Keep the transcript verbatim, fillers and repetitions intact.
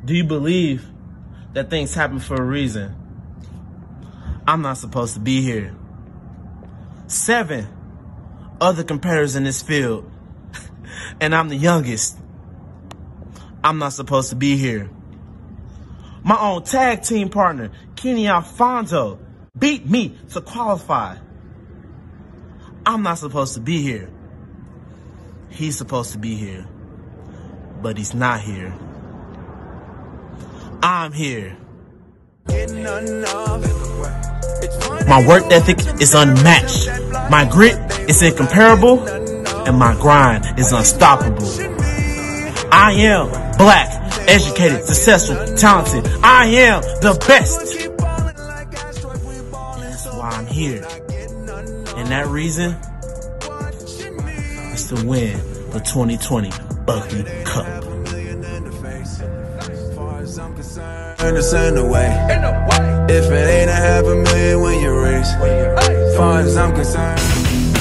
Do you believe that things happen for a reason? I'm not supposed to be here. Seven other competitors in this field, and I'm the youngest. I'm not supposed to be here. My own tag team partner, Kenny Alfonso, beat me to qualify. I'm not supposed to be here. He's supposed to be here, but he's not here. I'm here. My work ethic is unmatched. My grit is incomparable, and my grind is unstoppable. I am black, educated, successful, talented. I am the best. That's why I'm here. And that reason is to win the twenty twenty Buckley Cup. Understand the way. If it ain't a half a million when you race, far as I'm concerned.